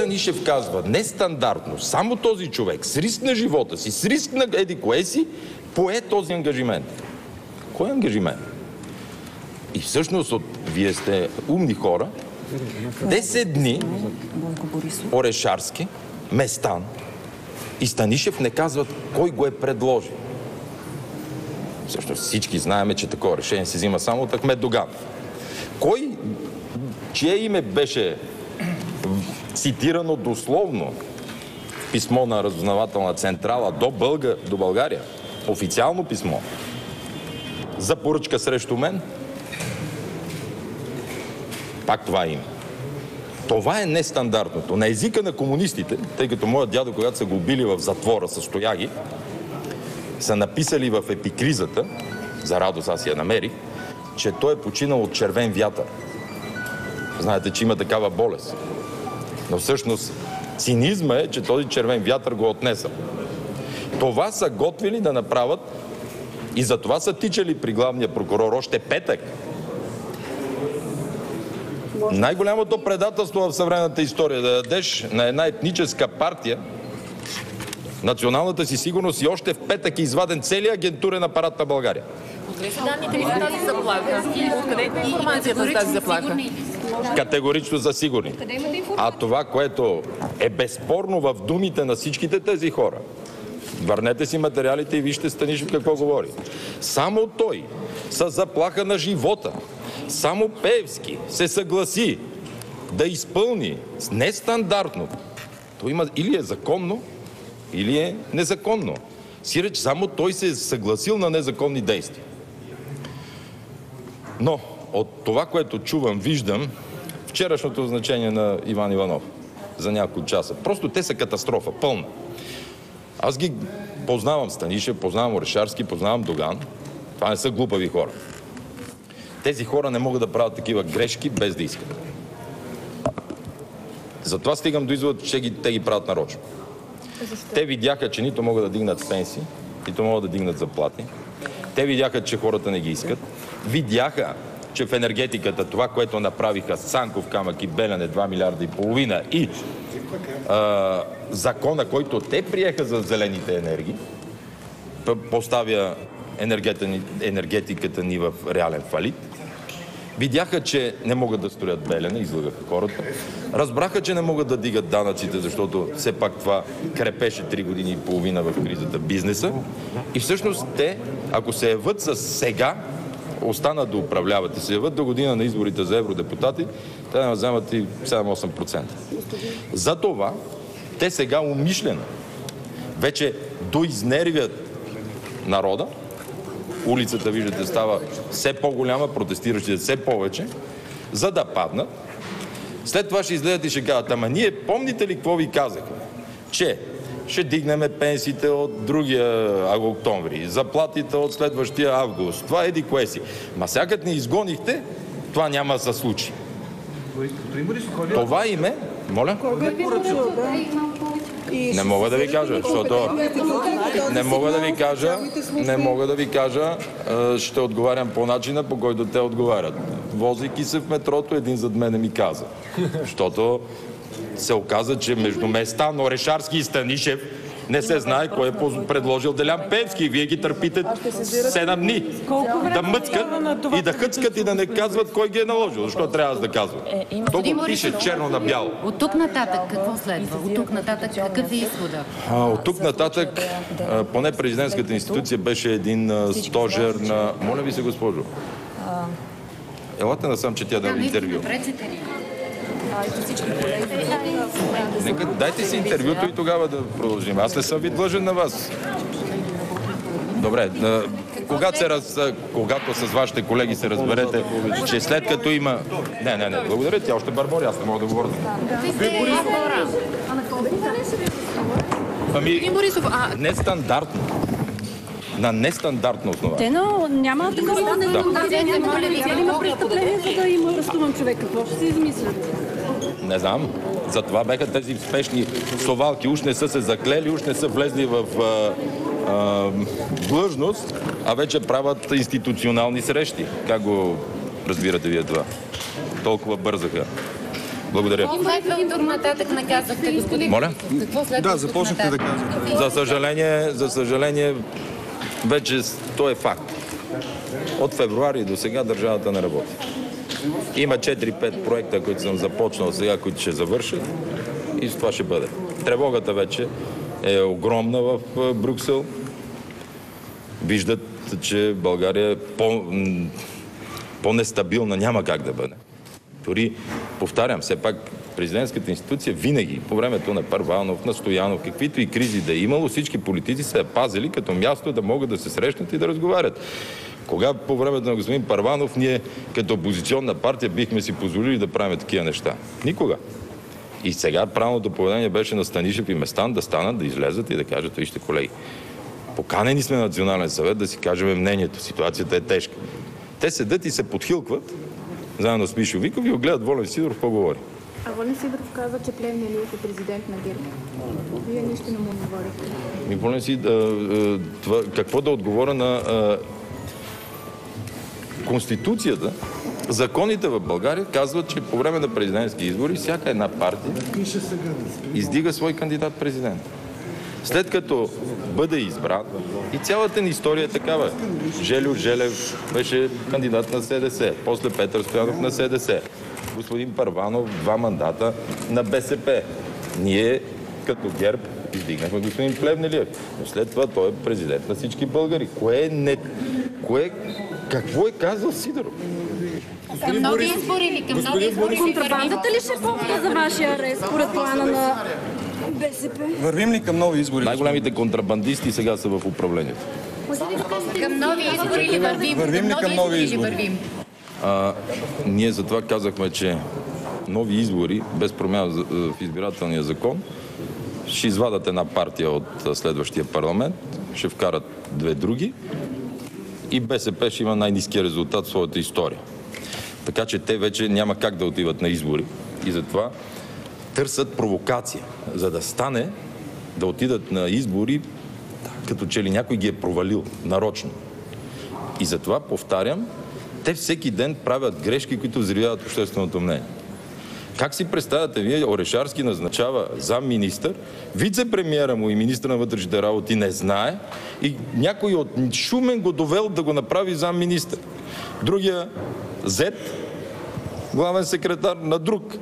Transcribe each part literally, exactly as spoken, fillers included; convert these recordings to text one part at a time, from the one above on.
Станишев казва, нестандартно, само този човек с риск на живота си, с риск на еди кое си, пое този ангажимент. Кой е ангажимент? И всъщност, от... вие сте умни хора, десет дни Орешарски, Местан и Станишев не казват кой го е предложил. Всъщност всички знаем, че такова решение се взима само от Ахмед Доган. Кой, чие име беше цитирано дословно в писмо на разузнавателна централа до, Бълга, до България, официално писмо, за поръчка срещу мен? Пак това име. Това е нестандартното. На езика на комунистите, тъй като моят дядо, когато са го убили в затвора с тояги, са написали в епикризата, за радост аз я намерих, че той е починал от червен вятър. Знаете, че има такава болест. Но всъщност цинизма е, че този червен вятър го отнеса. Това са готвили да направят и за това са тичали при главния прокурор още петък. Най-голямото предателство в съвременната история е да дадеш на една етническа партия националната си сигурност и още в петък е изваден целият агентурен апарат на България. Откъде са данните ли за тази заплаха? Откъде е информацията за тази заплаха? Категорично за сигурни. А това, което е безспорно в думите на всичките тези хора, върнете си материалите и вижте Станишев какво говори. Само той с заплаха на живота, само Пеевски се съгласи да изпълни нестандартно. То има или е законно, или е незаконно. Сиреч само той се е съгласил на незаконни действия. Но от това, което чувам, виждам вчерашното значение на Иван Иванов за няколко часа. Просто те са катастрофа, пълна. Аз ги познавам Станишев, познавам Орешарски, познавам Доган. Това не са глупави хора. Тези хора не могат да правят такива грешки без да искат. Затова стигам до извод, че ги, те ги правят нарочно. Те видяха, че нито могат да дигнат пенсии, нито могат да дигнат заплати. Те видяха, че хората не ги искат. Видяха, че в енергетиката това, което направиха Санков, Камък и Белене, два милиарда и половина и а, закона, който те приеха за зелените енергии, поставя енергетиката ни в реален фалит. Видяха, че не могат да строят Белене, излагаха хората. Разбраха, че не могат да дигат данъците, защото все пак това крепеше три години и половина в кризата бизнеса. И всъщност те, ако се яват с сега, останат да управляват и се яват до година на изборите за евродепутати, те да вземат и седем-осем процента. Затова те сега умишлено вече доизнервят народа. Улицата, виждате, става все по-голяма, протестиращите все повече, за да паднат. След това ще излезат и ще кажат, ама ние помните ли какво ви казахме? Че ще дигнеме пенсиите от другия октомври, заплатите от следващия август. Това еди кое си. Ма сякът ни изгонихте, това няма да се случи. Това име... Моля? Не мога да ви кажа, защото не мога да ви кажа, не мога да ви кажа, ще отговарям по начина, по който те отговарят. Возейки се в метрото, един зад мене ми каза. Защото се оказа, че между Местан, Орешарски и Станишев не се знае кой е предложил Делян Пеевски. Вие ги търпите седем дни. Да мъцкат и да хъцкат и да не казват кой ги е наложил. Защо трябва да казват? То го пише черно на бяло. От тук нататък какво следва? От тук нататък какъв е изхода? От тук нататък, поне президентската институция беше един стожер на... Моля ви се, госпожо. Елате насам, че тя да интервю. Нека дайте си интервюто и тогава да продължим. Аз не съм ви длъжен на вас. Добре, когато, се раз, когато с вашите колеги се разберете, че след като има... Не, не, не, благодаря, тя още бърбори, аз не мога да говоря. Ами, нестандартно. На нестандартна основа. Те, но няма такова стандартно. Има престъпление, за да има арестуван човек. Какво ще си измислят? Не знам. Затова беха тези спешни совалки. Уж не са се заклели, уж не са влезли в а, а, длъжност, а вече правят институционални срещи. Как го разбирате вие това? Толкова бързаха. Благодаря. Какво следва от тук нататък, наказахте, господин? Моля? Какво следва Да, от тук започнахте да нататък? казвате. За съжаление, за съжаление, вече то е факт. От февруари до сега държавата не работи. Има четири-пет проекта, които съм започнал сега, които ще завършат и с това ще бъде. Тревогата вече е огромна в Брюксел. Виждат, че България е по, по-нестабилна, няма как да бъде. Дори, повтарям, все пак президентската институция винаги, по времето на Първанов, на Стоянов, каквито и кризи да е имало, всички политици се е пазили като място да могат да се срещнат и да разговарят. Кога по времето на господин Първанов ние като опозиционна партия бихме си позволили да правим такива неща? Никога. И сега правилното поведение беше на Станишев и Местан да станат, да излезат и да кажат: вижте, колеги, поканени сме на Национален съвет да си кажем мнението. Ситуацията е тежка. Те седят и се подхилкват заедно с Мишо Виков и го гледат Волен Сидоров какво говори. А Волен Сидоров казва, че Плевнелиев е президент на ГЕРБ. Вие нищо не му говорите. Ми, Волен си, а, а, това, какво да отговоря на а, Конституцията? Законите в България казват, че по време на президентски избори всяка една партия издига свой кандидат президент. След като бъде избран, и цялата ни история е такава. Желю Желев беше кандидат на СДС, после Петър Стоянов на СДС, господин Първанов два мандата на БСП. Ние като ГЕРБ издигнахме господин Плевнелиев, но след това той е президент на всички българи. Кое е не... Кое... Какво е казал Сидоров? Към нови избори или към нови избори? Контрабандата ли ще помня за вашия арест, според плана на БСП? Вървим ли към нови избори? Най-големите контрабандисти сега са в управлението. Към нови избори или вървим? Вървим ли към нови избори? Вървим? А, ние затова казахме, че нови избори, без промяна в избирателния закон, ще извадат една партия от следващия парламент, ще вкарат две други и БСП ще има най-ниския резултат в своята история. Така че те вече няма как да отиват на избори и затова търсят провокация, за да стане да отидат на избори, като че ли някой ги е провалил нарочно. И затова, повтарям, те всеки ден правят грешки, които взривяват общественото мнение. Как си представяте вие, Орешарски назначава замминистър, вице-премиера му и министър на вътрешните работи не знае и някой от Шумен го довел да го направи замминистър. Другия Зет, главен секретар на друг.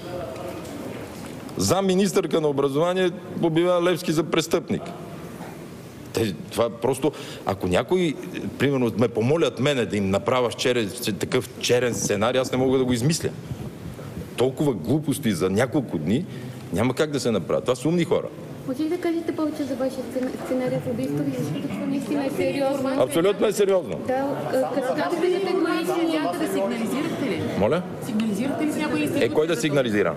Замминистърка на образование обявява Левски за престъпник. Те, това просто, ако някой, примерно, ме помолят мене да им направя черен, такъв черен сценарий, аз не мога да го измисля. Толкова глупости за няколко дни няма как да се направят. Това са умни хора. Може ли да кажете повече за вашия сценарий в убийство ви, защото това наистина е сериозно? Абсолютно е сериозно. Да, като казвате, че това е сериозно. Да сигнализирахте ли? Моля? Сигнализирахте ли с някой Е, институт? кой да сигнализира?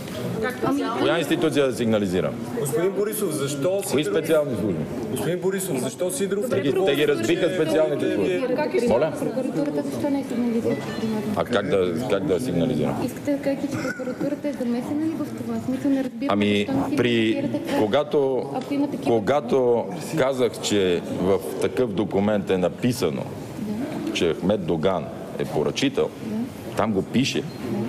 Коя институция да сигнализира? Господин Борисов, защо Кои Сидоров... специални служби? Господин Борисов, защо Сидоров... Те ги, те ги разбиха специалните служби. Моля? Прокуратурата защо не сигнализира? А как да, как да сигнализирам? Искате да кажете, че прокуратурата е замесена ли в това? Смисъл не разбирам. Ами, защо не при... сигнализирате това? Когато, Ако има такива- когато казах, че в такъв документ е написано, че Ахмед Доган е поръчител, там го пише,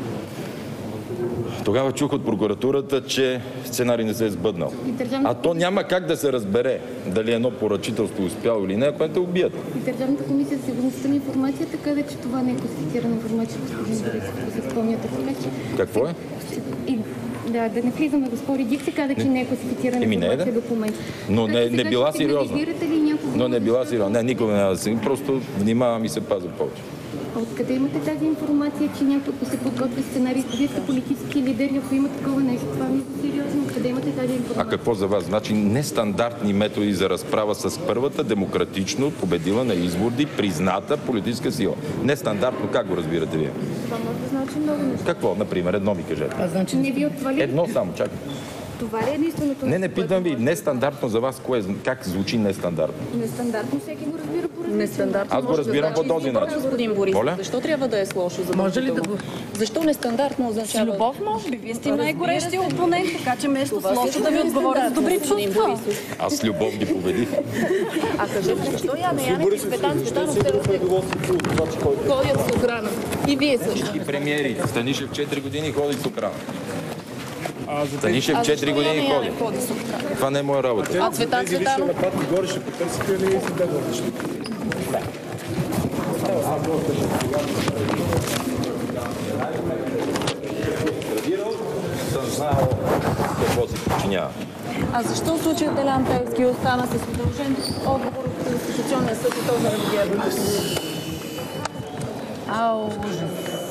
тогава чух от прокуратурата, че сценарий не се е сбъднал. И държавната А то няма как да се разбере дали едно поръчителство успяло или не, ако те убият. И Държавната комисия за сигурността на информацията каза, че това не е класифицирана информация, господин Борисов, ако се спомняте. Така че... Какво е? И, да, да не влизаме в спори. Дик се каза, че не е класифицирана Еми, не е, информация да. документ. Но Така не, че не сега била ще сериозна. сигнализирате ли някого? Но не била сериозна. Не, никога няма да си. Просто внимавам и се пазя повече. А откъде имате тази информация, че някой се подготвя сценарий? Вие сте политически лидери, ако има такова нещо, това ми е сериозно. Откъде имате тази А информация? какво за вас? Значи нестандартни методи за разправа с първата демократично победила на избори, призната политическа сила. Нестандартно, как го разбирате вие? Това може да значи много неща. Какво? Например, едно ми кажете. Не ви от това ли? Едно само, чакай. Това ли е единственото? Не, не питам ви, нестандартно за вас, кое, как звучи нестандартно? Нестандартно, всеки го разбира по различен. Нестандартно. Аз го разбирам по този начин. Господин Борисов, Моля? защо трябва да е с лошо за Може ли да го... Защо нестандартно означава? С любов, може би. Вие сте най-горещия опонент, така че вместо с лошо да ви отговоря за добри чувства. Аз с любов ги победих. А кажете, защо Яна Янев и Цветан Цветанов се ходят с охрана? И вие също. И премиери. Станишев четири години ходи с охрана. Станишев четири години ходи. Това не е моя работа. А Цветан Цветанов? Нападки горе ще потърсите или си да водиш? Съм знал какво се подчинява. А защо в случая Делян Пеевски остана с удължен отговор от Конституционния съд и то заради ГЕРБ? Ау, ужас.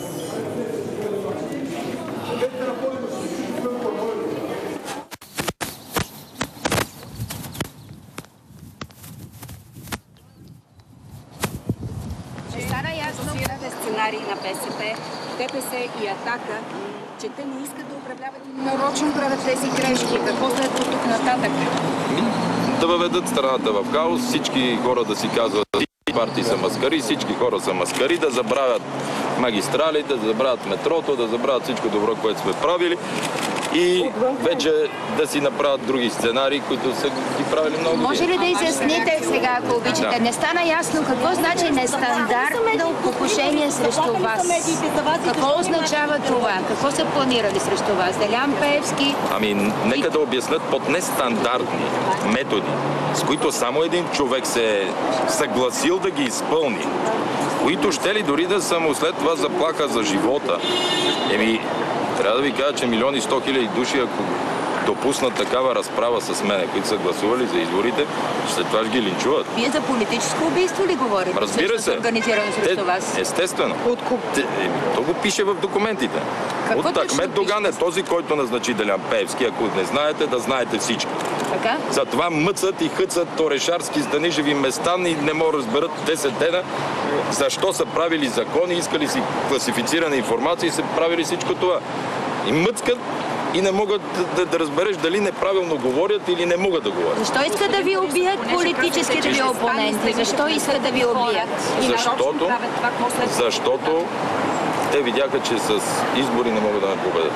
Стана ясно в сценарий на БСП, ДПС и Атака, че те не искат да управляват и нарочно правят тези грешки. Какво след от тук нататък? Да въведат страната в хаос, всички хора да си казват, всички партии са маскари, всички хора са маскари, да забравят магистралите, да забравят метрото, да забравят всичко добро, което сме правили и вече да си направят други сценарии, които са ги правили много години. Може ли да изясните сега, ако обичате? Да. Не стана ясно какво значи нестандартно покушение срещу вас. Какво означава това? Какво са планирали срещу вас? Делян Пеевски? Ами, нека да обяснят под нестандартни методи, с които само един човек се е съгласил да ги изпълни, които ще ли дори да са му след това заплаха за живота. Еми, трябва да ви кажа, че милиони сто хиляди души, ако допуснат такава разправа с мене, които са гласували за изборите, след това ще ги линчуват. Вие за политическо убийство ли говорите? Разбира се. Организирано срещу Те, вас. естествено. Те, е, то го пише в документите. Какво От точно Ахмед Доган е пише? този, който назначи Делян Пеевски. Ако не знаете, да знаете всички. Така? Затова мъцат и хъцат Орешарски, Станишеви, Местан и не могат да разберат десет дена защо са правили закони, искали си класифицирана информация и са правили всичко това. И мъцкат и не могат да, да разбереш дали неправилно говорят или не могат да говорят. Защо искат да ви убият политическите ви опоненти? Защо искат да ви убият? Защото, защото те видяха, че с избори не могат да ме победят.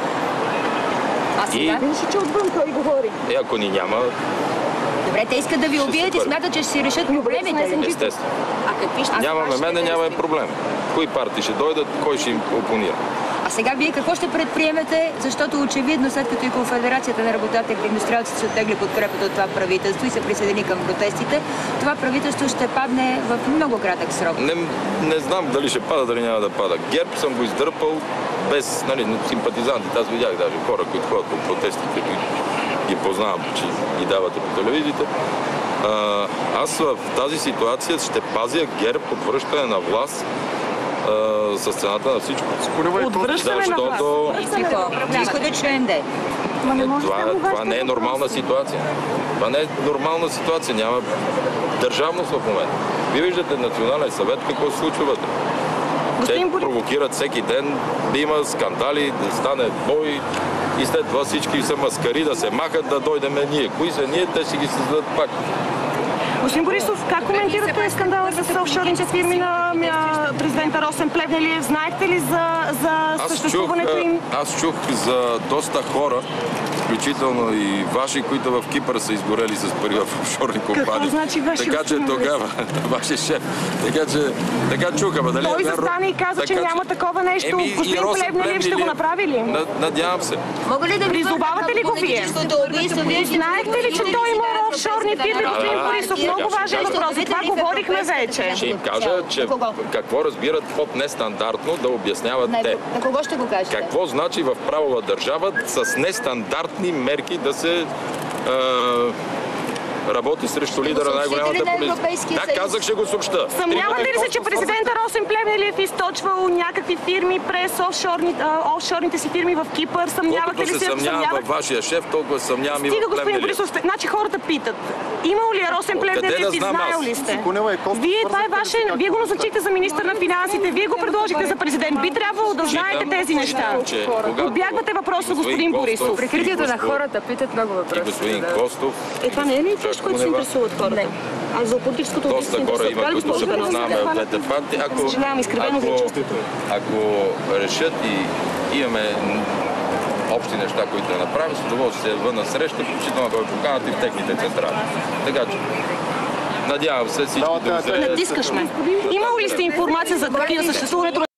А сега? Че отвън той говори. Е, ако ни няма, Добре, те искат да ви Ще убият се и смятат, че ще си решат проблемите. естествено. А какви ще Нямаме мене, нямаме проблем. Кои партии ще дойдат, кой ще им опонира. А сега вие какво ще предприемете? Защото очевидно, след като и Конфедерацията на работодателите и индустриалците се оттегли подкрепата от това правителство и се присъедини към протестите, това правителство ще падне в много кратък срок. Не, не знам дали ще пада, дали няма да пада. ГЕРБ съм го издърпал без нали, симпатизанти. Аз видях даже хора, които ходят по протестите, които ги познавам, че ги давате по телевизиите. А, аз в тази ситуация ще пазя ГЕРБ от връщане на власт а, с цената на всичко. Отвръщане на власт. Защото Изходът член Д. е, това, това не е нормална ситуация. Това не е нормална ситуация. Няма държавност в момента. Вие виждате Национален съвет какво се случва вътре. Те провокират всеки ден да има скандали, да стане бой и след това всички са маскари да се махат, да дойдем ние. Кои са ние, те ще ги създадат пак. Господин Борисов, как коментирате скандала с офшорните фирми на президента Росен Плевнелиев? Знаете ли за, за съществуването им? Аз чух за доста хора, включително и ваши, които в Кипър са изгорели с пари в офшорни компании. Какво значи ваши? Така че тогава, вашия шеф, така че, така чуха, бе, дали? Той застане и каза, че няма такова нещо. Еми, Господин Плевнелиев ще го направи ли? Надявам се. Мога ли да ви Призовавате ли го вие? Знаете ли, че той има офшорни фирми, господин Борисов? Много важен въпрос. За това говорихме вече. Ще им кажа, че какво разбират под нестандартно да обясняват те. На кого ще го кажете? Какво значи в правова държава с нестандартни мерки да се Работи срещу лидера на най-голямата полиция. Да, казах, ще го съобща. Съмнявате ли се, че президента Росен Плевнелиев е източвал някакви фирми през офшорни, а, офшорните си фирми в Кипър? Съмнявате ли се? Колкото се съмнявам във вашия шеф, толкова съмнявам и в Стига, господин Плевнелиев. Борисов, значи хората питат. Имал ли е Росен Плевнелиев и знаел ли сте? Вие, това е ваше, вие го назначихте за министър на финансите, вие го предложихте за президент. Би трябвало да знаете тези неща. Отбягвате въпроса, господин Борисов. Прикритието на хората питат много въпроси. И господин Костов. Е, това не е ли нещо, което се интересуват хората? А за политическото Доста хора има, които се познаваме в двете партии. Ако, Съжалявам, изкривено ви чувството. ако решат и имаме общи неща, които да направим, с удоволствие вън на среща, включително да поканат и в техните централи. Така че, надявам се всички да Натискаш ме. Имало ли сте информация за такива съществуването